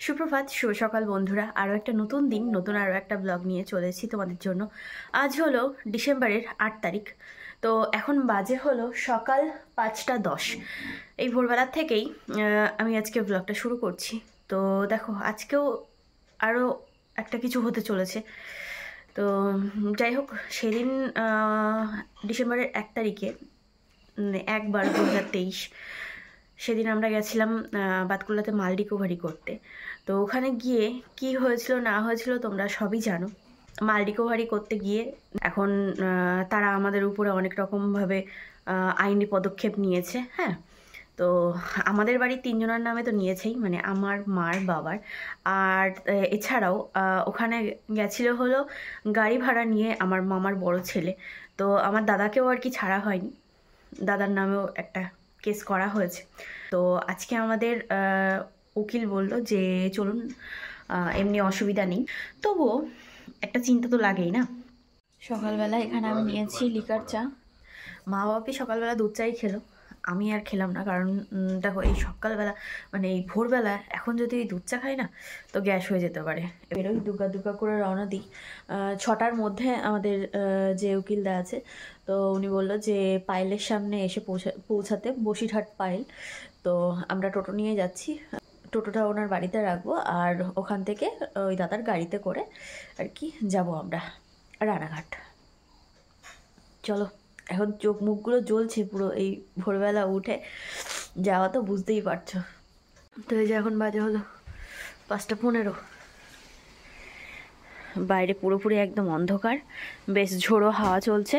সুপ্রভাত, শুভ সকাল বন্ধুরা। আরও একটা নতুন দিন, নতুন আরও একটা ব্লগ নিয়ে চলেছি তোমাদের জন্য। আজ হলো ডিসেম্বরের 8 তারিখ। তো এখন বাজে হলো সকাল 5টা 10। এই ভোরবেলার থেকেই আমি আজকে ব্লগটা শুরু করছি। তো দেখো, আজকেও আরও একটা কিছু হতে চলেছে। তো যাই হোক, সেদিন ডিসেম্বরের 1 তারিখে 1/12/2023 সেদিন আমরা গেছিলাম বাতকুল্লাতে মাল রিকভারি করতে। তো ওখানে গিয়ে কি হয়েছিল না হয়েছিল তোমরা সবই জানো। মাল রিকভারি করতে গিয়ে এখন তারা আমাদের উপরে অনেক রকমভাবে আইনি পদক্ষেপ নিয়েছে। হ্যাঁ, তো আমাদের বাড়ির 3 জনের নামে তো নিয়েছেই, মানে আমার, মার, বাবার। আর এছাড়াও ওখানে গেছিল হলো গাড়ি ভাড়া নিয়ে আমার মামার বড় ছেলে। তো আমার দাদাকেও আর কি ছাড়া হয়নি, দাদার নামেও একটা কেস করা হয়েছে। তো আজকে আমাদের উকিল বলল যে চলুন, এমনি অসুবিধা নেই, তবুও একটা চিন্তা তো লাগেই না। সকালবেলা এখানে আমি নিয়েছি লিকার চা। মা বাবাকে সকালবেলা দুধ চাই খেলো, আমি আর খেলাম না। কারণ দেখো, এই সকালবেলা মানে এই ভোরবেলা এখন যদি এই দুধ চা খাই না তো গ্যাস হয়ে যেতে পারে। বেরোই, দুগ্গা দুগ্গা করে রওনা দিই। 6টার মধ্যে আমাদের যে উকিলদা আছে, তো উনি বললো যে পাইলের সামনে এসে পৌঁছাতে, বসিরহাট পাইল। তো আমরা টোটো নিয়ে যাচ্ছি, টোটোটা ওনার বাড়িতে রাখবো, আর ওখান থেকে ওই দাদার গাড়িতে করে আর কি যাব আমরা রানাঘাট। চলো, এখন চোখ মুখগুলো জ্বলছে পুরো, এই ভোরবেলা উঠে যাওয়া তো বুঝতেই পারছো। তো এই যে এখন বাজে হলো 5টা 15। বাইরে পুরোপুরি একদম অন্ধকার, বেশ ঝোড়ো হাওয়া চলছে।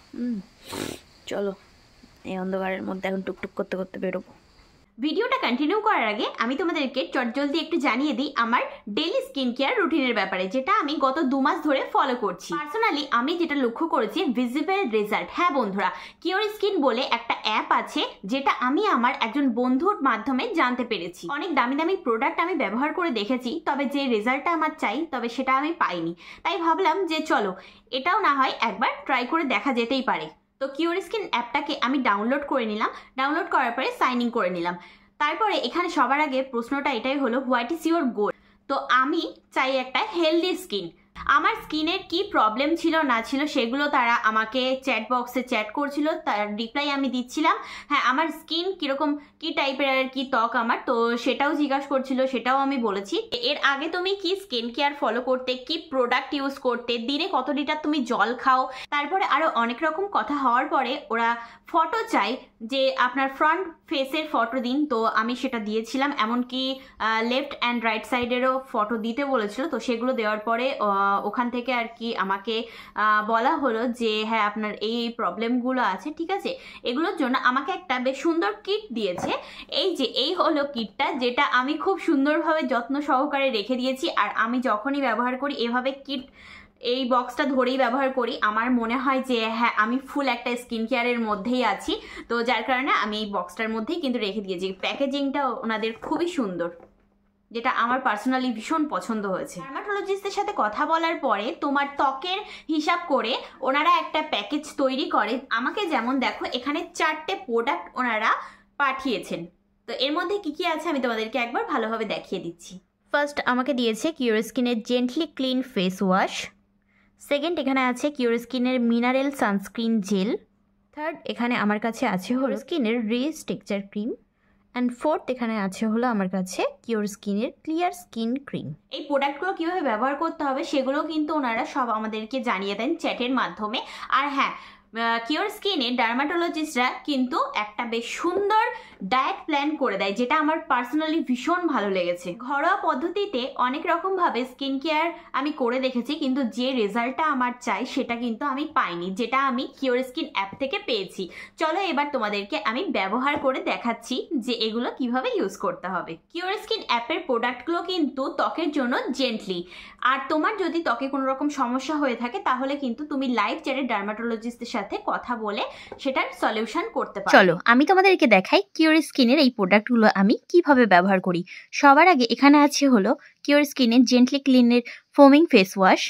চলো, এই অন্ধকারের মধ্যে এখন টুকটুক করতে করতে বেরোবো। ভিডিওটা কন্টিনিউ করার আগে আমি তোমাদেরকে চটজলদি একটু জানিয়ে দিই আমার ডেইলি স্কিন কেয়ার রুটিনের ব্যাপারে, যেটা আমি গত 2 মাস ধরে ফলো করছি। পার্সোনালি আমি যেটা লক্ষ্য করেছি, ভিজিবল রেজাল্ট। হ্যাঁ বন্ধুরা, CureSkin বলে একটা অ্যাপ আছে, যেটা আমি আমার একজন বন্ধুর মাধ্যমে জানতে পেরেছি। অনেক দামি দামি প্রোডাক্ট আমি ব্যবহার করে দেখেছি, তবে যে রেজাল্টটা আমার চাই তবে সেটা আমি পাইনি। তাই ভাবলাম যে চলো, এটাও না হয় একবার ট্রাই করে দেখা যেতেই পারে। তো CureSkin অ্যাপটাকে আমি ডাউনলোড করে নিলাম। ডাউনলোড করার পরে সাইন ইন করে নিলাম। তারপরে এখানে সবার আগে প্রশ্নটা এটাই হলো, হোয়াট ইজ ইউর গোল? তো আমি চাই একটা হেলদি স্কিন। আমার স্কিনের কি প্রবলেম ছিল না ছিল সেগুলো তারা আমাকে চ্যাট বক্সে চ্যাট করছিল, তার রিপ্লাই আমি দিচ্ছিলাম। হ্যাঁ, আমার স্কিন কিরকম, কি টাইপের আর কি ত্বক আমার, তো সেটাও জিজ্ঞাসা করছিল, সেটাও আমি বলেছি। এর আগে তুমি কি স্কিন কেয়ার ফলো করতে, কি প্রোডাক্ট ইউজ করতে, দিনে কত লিটার তুমি জল খাও, তারপরে আরো অনেক রকম কথা হওয়ার পরে ওরা ফটো চাই যে আপনার ফ্রন্ট ফেসের ফটো দিন। তো আমি সেটা দিয়েছিলাম, এমনকি লেফট অ্যান্ড রাইট সাইডেরও ফটো দিতে বলেছিল। তো সেগুলো দেওয়ার পরে ওখান থেকে আর কি আমাকে বলা হলো যে হ্যাঁ, আপনার এই প্রবলেমগুলো আছে, ঠিক আছে। এগুলোর জন্য আমাকে একটা বেশ সুন্দর কিট দিয়েছে। এই যে এই হলো কিটটা, যেটা আমি খুব সুন্দরভাবে যত্ন সহকারে রেখে দিয়েছি। আর আমি যখনই ব্যবহার করি এভাবে কিট, এই বক্সটা ধরেই ব্যবহার করি। আমার মনে হয় যে হ্যাঁ, আমি ফুল একটা স্কিন কেয়ারের মধ্যেই আছি। তো যার কারণে আমি এই বক্সটার মধ্যেই কিন্তু রেখে দিয়েছি। প্যাকেজিংটা ওনাদের খুবই সুন্দর, যেটা আমার পার্সোনালি ভীষণ পছন্দ হয়েছে। ডার্মাটোলজিস্টের সাথে কথা বলার পরে তোমার ত্বকের হিসাব করে ওনারা একটা প্যাকেজ তৈরি করে আমাকে। যেমন দেখো, এখানে 4টে প্রোডাক্ট ওনারা পাঠিয়েছেন। তো এর মধ্যে কি কি আছে আমি তোমাদেরকে একবার ভালোভাবে দেখিয়ে দিচ্ছি। ফার্স্ট আমাকে দিয়েছে CureSkin'ের gently clean face wash. Second, এখানে আছে CureSkin'ের মিনারেল সানস্ক্রিন জেল। থার্ড, এখানে আমার কাছে আছে হলো স্কিনের rich texture cream. And fourth, এখানে আছে হলো আমার কাছে CureSkin'ের ক্লিয়ার স্কিন ক্রিম। এই প্রোডাক্টগুলো কীভাবে ব্যবহার করতে হবে সেগুলো কিন্তু ওনারা সব আমাদেরকে জানিয়ে দেন চ্যাটের মাধ্যমে। আর হ্যাঁ, CureSkin'ের ডার্মাটোলজিস্টরা কিন্তু একটা বেশ সুন্দর ডায়েট প্ল্যান করে দেয়, যেটা আমার পার্সোনালি ভীষণ ভালো লেগেছে। ঘরোয়া পদ্ধতিতে অনেক রকমভাবে স্কিন কেয়ার আমি করে দেখেছি, কিন্তু যে রেজাল্টটা আমার চাই সেটা কিন্তু আমি পাইনি, যেটা আমি CureSkin অ্যাপ থেকে পেয়েছি। চলো এবার তোমাদেরকে আমি ব্যবহার করে দেখাচ্ছি যে এগুলো কিভাবে ইউজ করতে হবে। CureSkin অ্যাপের প্রোডাক্টগুলো কিন্তু ত্বকের জন্য জেন্টলি। আর তোমার যদি ত্বকে কোনো রকম সমস্যা হয়ে থাকে তাহলে কিন্তু তুমি লাইভ চ্যাটে ডার্মাটোলজিস্টের সাথে কথা বলে সেটার সলিউশন করতে পারো। চলো আমি তোমাদেরকে দেখাই CureSkin'ের এই প্রোডাক্টগুলো আমি কিভাবে ব্যবহার করি। সবার আগে এখানে আছে হলো CureSkin'ের জেন্টলি ক্লিনের ফোমিং ফেস ওয়াশ।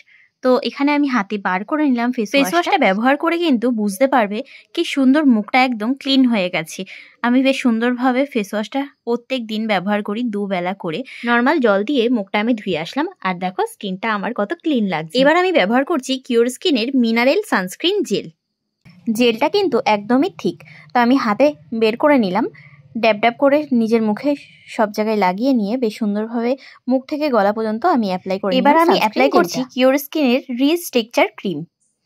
তো এখানে আমি হাতে বার করে নিলাম ফেস ওয়াশটা ব্যবহার করে কিন্তু বুঝতে পারবে কি সুন্দর মুখটা একদম ক্লিন হয়ে গেছে। আমি বেশ সুন্দরভাবে ফেস ওয়াশটা প্রত্যেক দিন ব্যবহার করি, দুবেলা করে নর্মাল জল দিয়ে মুখটা আমি ধুয়ে আসলাম। আর দেখো স্কিনটা আমার কত ক্লিন লাগছে। এবার আমি ব্যবহার করছি কিউর স্কিনের মিনারেল সানস্ক্রিন জেল। জেলটা কিন্তু একদমই ঠিক, তো আমি হাতে বের করে নিলাম, ড্যাব ড্যাব করে নিজের মুখে সব জায়গায় লাগিয়ে নিয়ে বেশ সুন্দরভাবে মুখ থেকে গলা পর্যন্ত আমি অ্যাপ্লাই করি। এবার আমি অ্যাপ্লাই করছি কিউর স্কিনের রিচ টেক্সচার ক্রিম।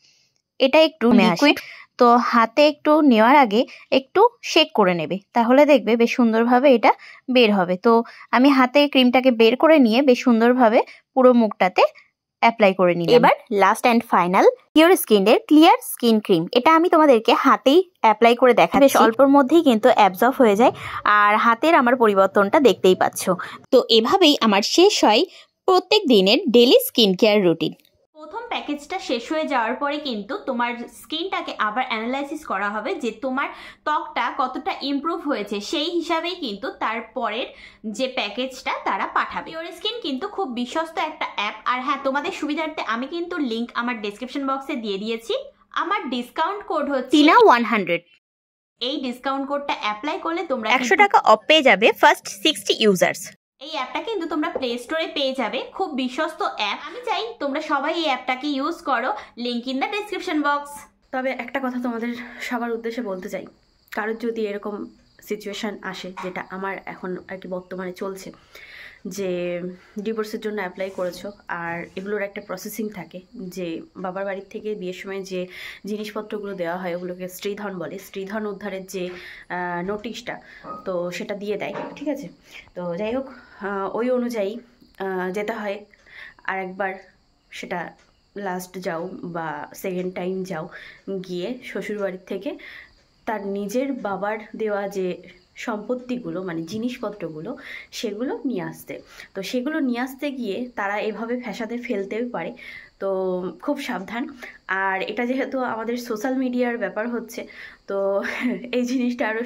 এটা একটু লিকুইড, তো হাতে একটু নেওয়ার আগে একটু শেক করে নেবে, তাহলে দেখবে বেশ সুন্দরভাবে এটা বের হবে। তো আমি হাতে ক্রিমটাকে বের করে নিয়ে বেশ সুন্দরভাবে পুরো মুখটাতে অ্যাপ্লাই করে নিলাম। এবার লাস্ট অ্যান্ড ফাইনাল কিউর স্কিনের ক্লিয়ার স্কিন ক্রিম। এটা আমি তোমাদেরকে হাতেই অ্যাপ্লাই করে দেখাচ্ছি, বেশ অল্পর মধ্যেই কিন্তু অ্যাবজর্ব হয়ে যায় আর হাতের আমার পরিবর্তনটা দেখতেই পাচ্ছ। তো এভাবেই আমার শেষ হয় প্রত্যেক দিনের ডেইলি স্কিন কেয়ার রুটিন। প্রথম প্যাকেজটা শেষ হয়ে যাওয়ার পরে কিন্তু তোমার স্কিনটাকে আবার অ্যানালাইসিস করা হবে যে তোমার ত্বকটা কতটা ইমপ্রুভ হয়েছে, সেই হিসাবেই কিন্তু তারপরের যে প্যাকেজটা তারা পাঠাবে। CureSkin কিন্তু খুব বিশ্বস্ত একটা অ্যাপ। আর হ্যাঁ, তোমাদের সুবিধার্থে আমি কিন্তু লিঙ্ক আমার ডেসক্রিপশন বক্সে দিয়ে দিয়েছি। আমার ডিসকাউন্ট কোড হচ্ছে TINA100। এই ডিসকাউন্ট কোডটা অ্যাপ্লাই করলে তোমরা 100 টাকা অফ পেয়ে যাবে ফার্স্ট 60 ইউজার্স। এই অ্যাপটা কিন্তু তোমরা প্লে স্টোরে পেয়ে যাবে, খুব বিশ্বস্ত অ্যাপ। আমি চাই তোমরা সবাই এই অ্যাপটাকে ইউজ করো, link in the description box. তবে একটা কথা তোমাদের সবার উদ্দেশ্যে বলতে চাই, কারোর যদি এরকম সিচুয়েশান আসে, যেটা আমার এখন আর কি বর্তমানে চলছে, যে ডিভোর্সের জন্য অ্যাপ্লাই করেছো আর এগুলোর একটা প্রসেসিং থাকে, যে বাবার বাড়ির থেকে বিয়ের সময় যে জিনিসপত্রগুলো দেওয়া হয় ওগুলোকে স্ত্রীধন বলে, স্ত্রীধন উদ্ধারের যে নোটিশটা, তো সেটা দিয়ে দেয়, ঠিক আছে। তো যাই হোক, ওই অনুযায়ী যেতে হয় আর একবার, সেটা লাস্ট যাও বা সেকেন্ড টাইম যাও, গিয়ে শ্বশুরবাড়ির থেকে তার নিজের বাবার দেওয়া যে সম্পত্তিগুলো মানে জিনিসপত্রগুলো সেগুলো নিয়ে আসতে। তো সেগুলো নিয়ে আসতে গিয়ে তারা এভাবে ফ্যাসাদে ফেলতেও পারে, তো খুব সাবধান। আর এটা যেহেতু আমাদের সোশ্যাল মিডিয়ার ব্যাপার হচ্ছে, তো এই জিনিসটা আরও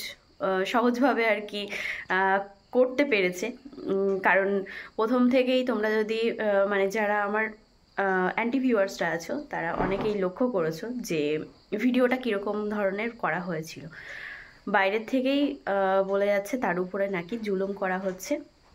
সহজভাবে আর কি করতে পেরেছে। কারণ প্রথম থেকেই তোমরা যদি মানে যারা আমার অ্যান্টি ভিউয়ার্সরা আছো তারা অনেকেই লক্ষ্য করেছো যে ভিডিওটা কীরকম ধরনের করা হয়েছিল। বাইরের থেকেই বলে যাচ্ছে তার উপরে নাকি জুলুম করা হচ্ছে,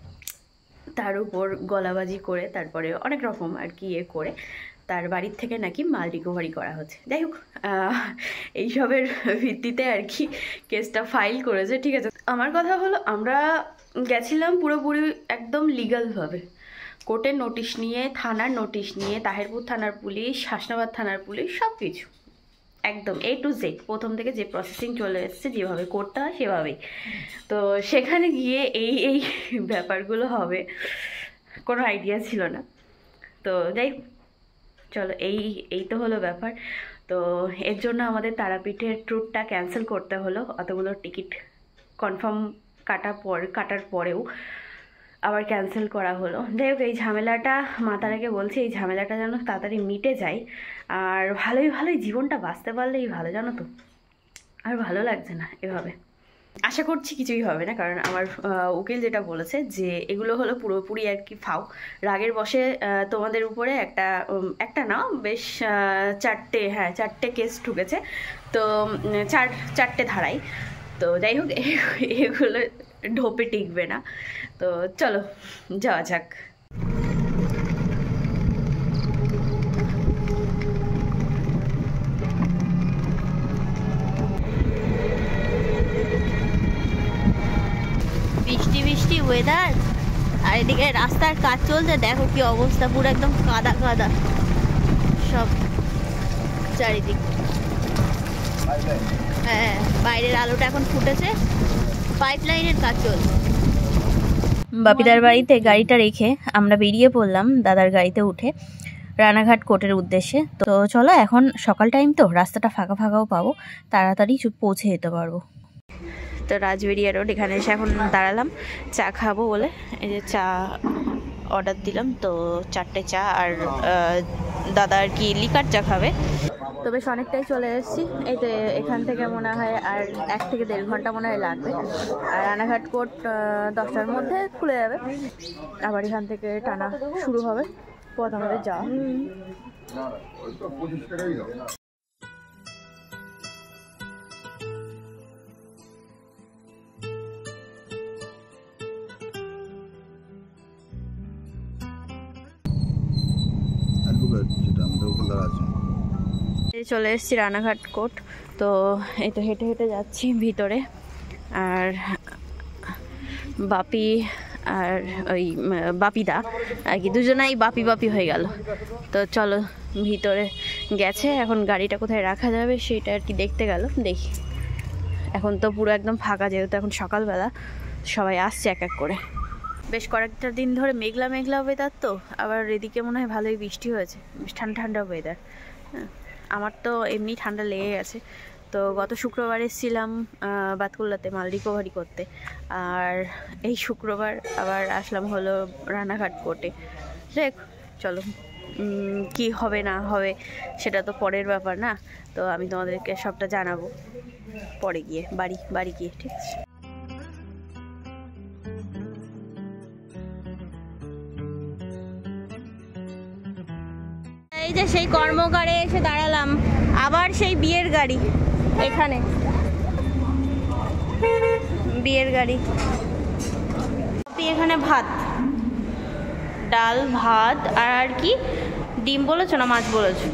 তার উপর গলাবাজি করে তারপরে অনেক রকম আর কি করে তার বাড়ির থেকে নাকি মাল রিকভারি করা হচ্ছে। যাই হোক, এইসবের ভিত্তিতে আর কি কেসটা ফাইল করেছে, ঠিক আছে। আমার কথা হলো, আমরা গেছিলাম পুরোপুরি একদম লিগালভাবে, কোর্টের নোটিশ নিয়ে, থানার নোটিশ নিয়ে, তাহেরপুর থানার পুলিশ, হাসনাবাদ থানার পুলিশ, সব কিছু একদম A to Z প্রথম থেকে যে প্রসেসিং চলে এসছে, যেভাবে করতে হয় সেভাবেই। তো সেখানে গিয়ে এই ব্যাপারগুলো হবে কোনো আইডিয়া ছিল না। তো যাই চলো, এই তো হলো ব্যাপার। তো এর জন্য আমাদের তারাপীঠের ট্যুরটা ক্যান্সেল করতে হলো, অতগুলো টিকিট কনফার্ম কাটার পরেও আবার ক্যান্সেল করা হলো। যাই হোক, এই ঝামেলাটা মাথা রেখে বলছি, এই ঝামেলাটা যেন তাড়াতাড়ি মিটে যায় আর ভালোই জীবনটা বাঁচতে পারলেই ভালো, জানো তো। আর ভালো লাগছে না এভাবে। আশা করছি কিছুই হবে না, কারণ আমার উকিল যেটা বলেছে যে এগুলো হলো পুরোপুরি আর কি রাগের বশে তোমাদের উপরে একটা না বেশ চারটে কেস ঢুকেছে, তো চারটে ধারাই। তো যাই হোক, এগুলো ঢোপে টিকবে না। তো চলো যাওয়া যাক। বৃষ্টি ওয়েদার, আর এদিকে রাস্তার কাজ চলছে, দেখো কি অবস্থা, পুরো একদম কাদা সব চারিদিক। হ্যাঁ, বাইরের আলোটা এখন ফুটেছে, পাইপ লাইনের কাজ চলছে। বাপিদার বাড়িতে গাড়িটা রেখে আমরা বেরিয়ে পড়লাম দাদার গাড়িতে উঠে রানাঘাট কোর্টের উদ্দেশ্যে। তো চলো, এখন সকাল টাইম তো রাস্তাটা ফাঁকাও পাবো, তাড়াতাড়ি পৌঁছে যেতে পারবো। তো রাজবেরিয়া রোড, এখানে এসে এখন দাঁড়ালাম চা খাবো বলে। এই যে চা অর্ডার দিলাম, তো 4টে চা, আর দাদা আর কি লিকার চা খাবে। তো বেশ অনেকটাই চলে এসেছি। এই তো এখান থেকে মনে হয় আর 1 থেকে 1.5 ঘন্টা মনে হয় লাগবে। আর রানাঘাট কোর্ট 10টার মধ্যে খুলে যাবে, আবার এখান থেকে টানা শুরু হবে। পথ আমাদের যাওয়া। চলে এসেছি রানাঘাট কোর্ট। তো এই তো হেঁটে হেঁটে যাচ্ছি ভিতরে, আর বাপি আর ওই বাপিদা আর কি দুজনাই বাপি বাপি হয়ে গেল। তো চলো ভিতরে গেছে, এখন গাড়িটা কোথায় রাখা যাবে সেটা আর কি দেখতে গেল। দেখি, এখন তো পুরো একদম ফাঁকা, যেহেতু এখন সকালবেলা, সবাই আসছে এক এক করে। বেশ কয়েকটা দিন ধরে মেঘলা মেঘলা ওয়েদার, তো আবার এদিকে মনে হয় ভালোই বৃষ্টি হয়েছে, বেশ ঠান্ডা ঠান্ডা ওয়েদার। হ্যাঁ, আমার তো এমনি ঠান্ডা লেগে গেছে। তো গত শুক্রবার এসেছিলাম বাতকুল্লাতে মাল রিকভারি করতে, আর এই শুক্রবার আবার আসলাম হলো রানাঘাট কোর্টে। দেখ চলো কি হবে না হবে সেটা তো পরের ব্যাপার না, তো আমি তোমাদেরকে সবটা জানাবো পরে গিয়ে, বাড়ি গিয়ে, ঠিক আছে? এই যে সেই কর্মকারে এসে দাঁড়ালাম, আবার সেই বিয়ের গাড়ি এখানে, বিয়ের গাড়ি। এখানে ভাত, ডাল, ভাত আর কি ডিম বলেছো না মাছ বলেছো?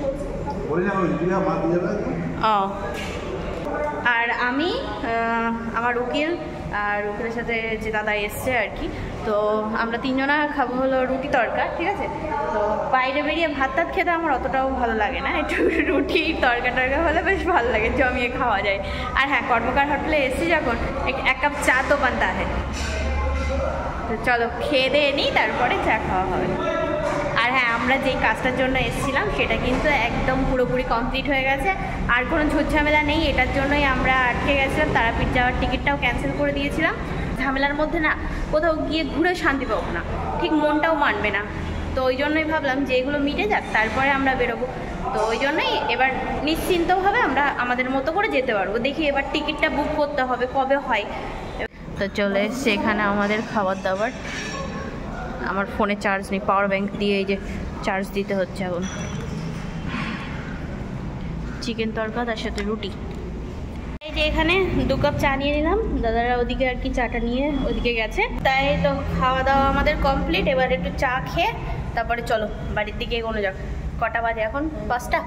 ও, আর আমি আমার উকিল আর উকিলের সাথে যে দাদা এসছে আর কি, তো আমরা তিনজনা খাবো হলো রুটি তরকা, ঠিক আছে? তো বাইরে বেরিয়ে ভাত টাত খেতে আমার অতটাও ভালো লাগে না, একটু রুটি তরকা টরকা হলে বেশ ভালো লাগে, জমিয়ে খাওয়া যায়। আর হ্যাঁ, কর্মকার হোটেলে এসছি যখন, এক কাপ চা তো বানতে হয়। তো চলো খেয়ে দিয়ে নিই, তারপরে চা খাওয়া হবে। আর হ্যাঁ, আমরা যেই কাজটার জন্য এসেছিলাম সেটা কিন্তু একদম পুরোপুরি কমপ্লিট হয়ে গেছে, আর কোনো ঝুটঝামেলা নেই। এটার জন্যই আমরা আটকে গেছিলাম, তারাপীঠ যাওয়ার টিকিটটাও ক্যান্সেল করে দিয়েছিলাম। ঝামেলার মধ্যে না কোথাও গিয়ে ঘুরে শান্তি পাবো না, ঠিক মনটাও মানবে না। তো ওই জন্যই ভাবলাম যে এগুলো মিটে যাক, তারপরে আমরা বেরোবো। তো ওই জন্যই এবার নিশ্চিন্তভাবে আমরা আমাদের মতো করে যেতে পারবো। দেখি এবার টিকিটটা বুক করতে হবে, কবে হয়। তো চলে এসছে এখানে আমাদের খাবার দাবার। আমার ফোনে চার্জ নেই, পাওয়ার ব্যাংক দিয়ে এই যে চার্জ দিতে হচ্ছে। এখন চিকেন তরকা, তার সাথে রুটি। এই যে এখানে 2 কাপ চা নিয়ে নিলাম, দাদারা ওদিকে আর কি চাটা নিয়ে ওদিকে গেছে। তাই তো খাওয়া দাওয়া আমাদের কমপ্লিট। এবার একটু চা খেয়ে তারপরে চলো বাড়ির দিকে এগোনো যাক। কটা বাজে এখন? 5টা,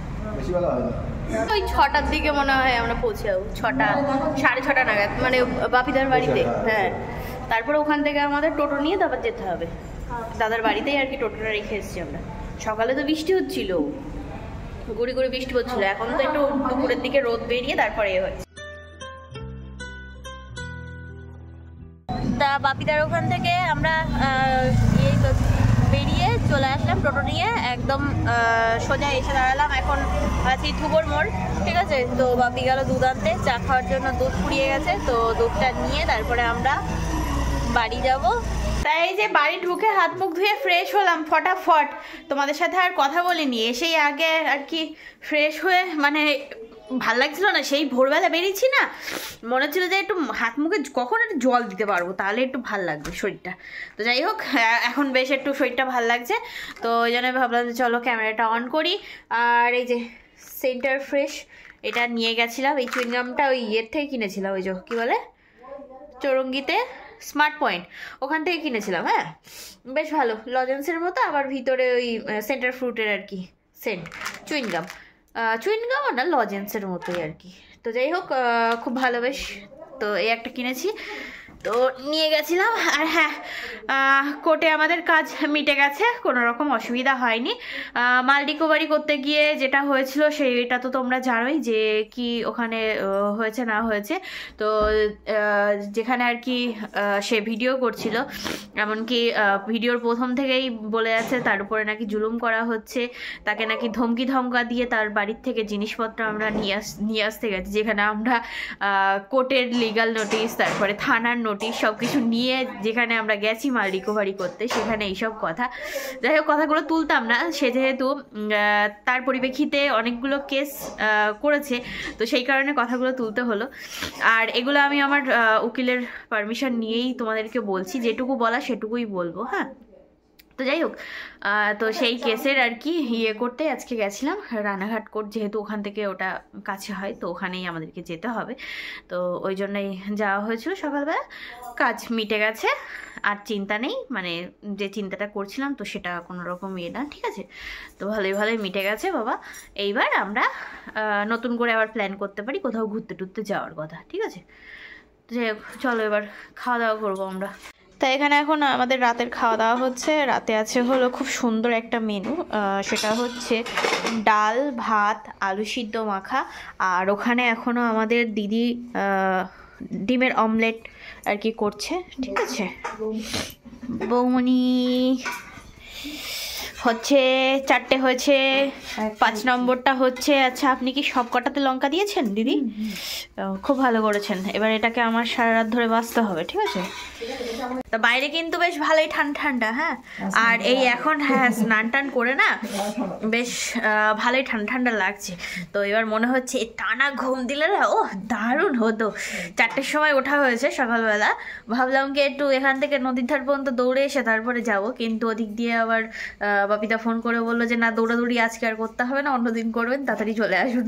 ওই 6টার দিকে মনে হয় আমরা পৌঁছে যাবো। 6টা, 6:30 নাগাদ, মানে বাপিদার বাড়িতে। হ্যাঁ, তারপরে ওখান থেকে আমাদের টোটো নিয়ে তারপর যেতে হবে দাদার বাড়িতেই আর কি। টোটোটা রেখে এসেছি আমরা। সকালে তো বৃষ্টি হচ্ছিল, গুড়ি গুড়ি বৃষ্টি হচ্ছিল, এখন তো একটু দুপুরের দিকে রোদ বেরিয়ে তারপরে হয়েছে। তা বাপিদার ওখান থেকে আমরা বেরিয়ে চলে আসলাম টোটো নিয়ে, একদম সোজা এসে দাঁড়ালাম এখন আছি থুবর মোড়, ঠিক আছে? তো বাপি গেল দুধ আনতে, চা খাওয়ার জন্য দুধ ফুরিয়ে গেছে, তো দুধটা নিয়ে তারপরে আমরা বাড়ি যাব। তাই এই যে বাড়ি ঢুকে হাত মুখ ধুয়ে ফ্রেশ হলাম ফটাফট। তোমাদের সাথে আর কথা বলিনি, এসেই আগে আর কি ফ্রেশ হয়ে, মানে ভাল লাগছিল না, সেই ভোরবেলা বেরিয়েছি না, মনে হচ্ছিল যে একটু হাত মুখে কখন একটু জল দিতে পারবো, তাহলে একটু ভাল লাগবে শরীরটা। তো যাই হোক, এখন বেশ একটু শরীরটা ভাল লাগছে। তো ওই জন্য ভাবলাম যে চলো ক্যামেরাটা অন করি। আর এই যে সেন্টার ফ্রেশ এটা নিয়ে গেছিলাম, এই চুইংগামটা ওই ইয়ের থেকে কিনেছিলাম, ওই যে কী বলে চৌরঙ্গিতে স্মার্ট পয়েন্ট, ওখান থেকে কিনেছিলাম। হ্যাঁ, বেশ ভালো, লজেন্সের মতো, আবার ভিতরে ওই সেন্টার ফ্রুটের আর কি সেন্ট, চুইংগাম না, লজেন্সের মতোই আর কি। তো যাই হোক, খুব ভালো বেশ। তো এই একটা কিনেছি, তো নিয়ে গেছিলাম। আর হ্যাঁ, কোর্টে আমাদের কাজ মিটে গেছে, কোনো রকম অসুবিধা হয়নি। মাল রিকভারি করতে গিয়ে যেটা হয়েছিল সেইটা তো তোমরা জানোই যে কি ওখানে হয়েছে না হয়েছে। তো যেখানে আর কি সে ভিডিও করছিল, এমনকি ভিডিওর প্রথম থেকেই বলে আছে তার উপরে নাকি জুলুম করা হচ্ছে, তাকে নাকি ধমকি ধমকা দিয়ে তার বাড়ির থেকে জিনিসপত্র আমরা নিয়ে আসতে গেছি, যেখানে আমরা কোর্টের লিগাল নোটিশ, তারপরে থানার নোটিশ সব কিছু নিয়ে যেখানে আমরা গেছি মাল রিকভারি করতে, সেখানে এইসব কথা। যাই হোক, কথাগুলো তুলতাম না, সে যেহেতু তার পরিপ্রেক্ষিতে অনেকগুলো কেস করেছে, তো সেই কারণে কথাগুলো তুলতে হলো। আর এগুলো আমি আমার উকিলের পারমিশন নিয়েই তোমাদেরকে বলছি, যেটুকু বলা সেটুকুই বলবো। হ্যাঁ, তো যাই হোক, তো সেই কেসের আর কি ইয়ে করতে আজকে গেছিলাম রানাঘাট কোর্ট, যেহেতু ওখান থেকে ওটা কাছে হয় তো ওখানেই আমাদেরকে যেতে হবে, তো ওই জন্যই যাওয়া হয়েছিল সকালবেলা। কাজ মিটে গেছে, আর চিন্তা নেই, মানে যে চিন্তাটা করছিলাম তো সেটা কোনো রকম ইয়ে না, ঠিক আছে। তো ভালোই ভালোই মিটে গেছে বাবা। এইবার আমরা নতুন করে আবার প্ল্যান করতে পারি কোথাও ঘুরতে টুরতে যাওয়ার কথা, ঠিক আছে। তো যাই হোক, চলো এবার খাওয়া দাওয়া করবো আমরা। তাই এখানে এখন আমাদের রাতের খাওয়া দাওয়া হচ্ছে। রাতে আছে হলো খুব সুন্দর একটা মেনু, সেটা হচ্ছে ডাল ভাত আলু সিদ্ধ মাখা, আর ওখানে এখনও আমাদের দিদি ডিমের অমলেট আর কি করছে, ঠিক আছে। বৌমনি হচ্ছে 4টে হয়েছে, 5 নম্বরটা হচ্ছে। আচ্ছা, আপনি কি সব কটাতে লঙ্কা দিয়েছেন দিদি? খুব ভালো করেছেন। এবার এটাকে আমার সারা রাত ধরে বাঁচতে হবে, ঠিক আছে। তো বাইরে কিন্তু বেশ ভালোই ঠান্ডা ঠান্ডা, হ্যাঁ। আর এই এখন হ্যাঁ স্নান টান করে না বেশ ভালোই ঠান্ডা ঠান্ডা লাগছে। তো এবার মনে হচ্ছে টানা ঘুম দিলে না ও দারুণ হতো। 4টের সময় ওঠা হয়েছে সকালবেলা, ভাবলাম কি একটু এখান থেকে নদীর ধার পর্যন্ত দৌড়ে এসে তারপরে যাব, কিন্তু ওদিক দিয়ে আবার বাপিদা ফোন করে বললো যে না, দৌড়াদৌড়ি আজকে আর করতে হবে না, অন্যদিন করবেন, তাড়াতাড়ি চলে আসুন।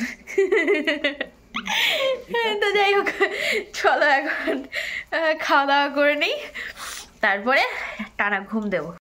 তো যাই হোক, চলো এখন খাওয়া দাওয়া করে নিই, তারপরে টানা ঘুম দেবো।